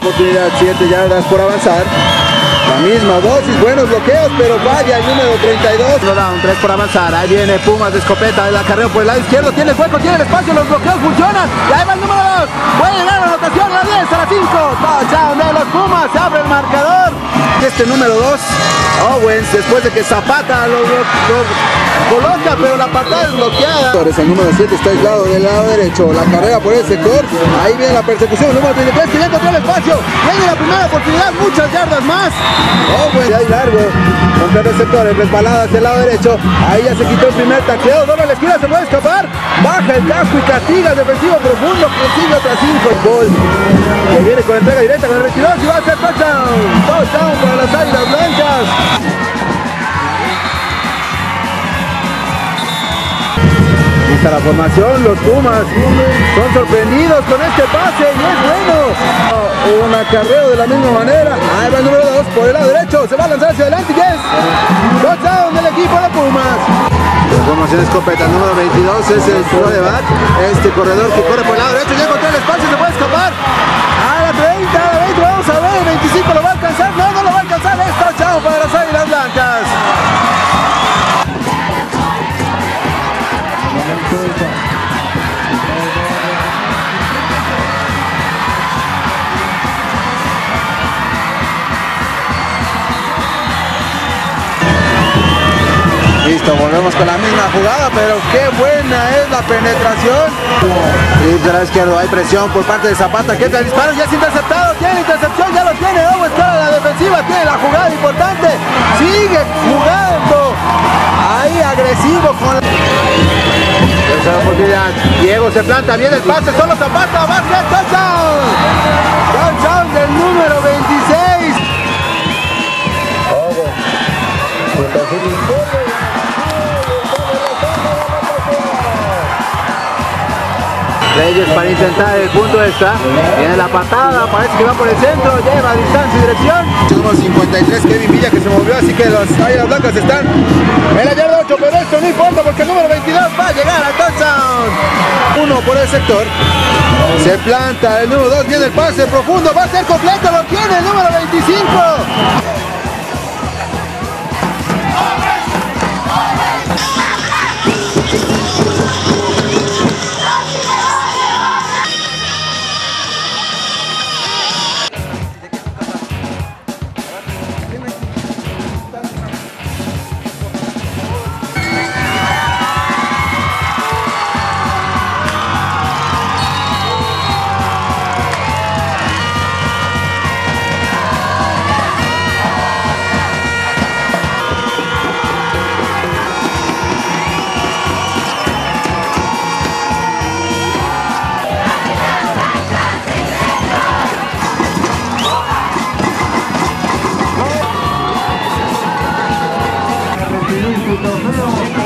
oportunidad, 7 yardas por avanzar. La misma dosis, buenos bloqueos, pero falla el número 32. Down, 3 por avanzar. Ahí viene Pumas de escopeta, el acarreo por el lado izquierdo. Tiene el hueco, tiene el espacio, los bloqueos funcionan. Y ahí va el número 2. Puede llegar a la anotación, a la 10, a la 5. Touchdown de los Pumas, se abre el marcador. Este número 2, Owens, después de que Zapata lo coloca, pero la patada es bloqueada. El número 7 está aislado del lado derecho. La carrera por el sector. Ahí viene la persecución. El número 33 que ya encontró el espacio. Viene la primera oportunidad, muchas yardas más. Owens, ahí largo. Contra el receptor, resbalada hacia el lado derecho. Ahí ya se quitó el primer tacleo. Doble a la esquina, se puede escapar. Baja el casco y castiga el defensivo profundo. Consigue otra 5. El gol que viene con entrega directa con el 22 y va a ser touchdown. Touchdown para las Águilas Blancas. Lista la formación, los Pumas son sorprendidos con este pase y es bueno. Un acarreo de la misma manera. Ahí va el número 2 por el lado derecho. Se va a lanzar hacia adelante y es touchdown del equipo de Pumas. Formación escopeta, número 22 es el quarterback. Este corredor que corre por el lado derecho. Ya encontró el espacio, se puede escapar. A la 30, a la 20, vamos a ver. 25 lo va a alcanzar. No, no lo va a alcanzar. Es touchdown para las Águilas Blancas. Listo, volvemos con la misma jugada, pero qué buena es la penetración. Y de la izquierda hay presión por parte de Zapata, que entra el disparo, ya es interceptado, tiene intercepción, ya lo tiene, Owens para la defensiva, tiene la jugada importante, sigue jugando, ahí agresivo con la... Tercera oportunidad, Diego se planta, viene el pase, solo Zapata, va a ser touchdown. Touchdown del número 26. Reyes para intentar el punto extra. Viene la patada, parece que va por el centro, lleva a distancia y dirección. Número 53, Kevin Villa, que se movió, así que las Águilas Blancas están en la yarda 8, pero esto no importa porque el número 22 va a llegar al touchdown. 1 por el sector. Se planta el número 2, viene el pase profundo, va a ser completo, lo tiene el número 25. Trofeo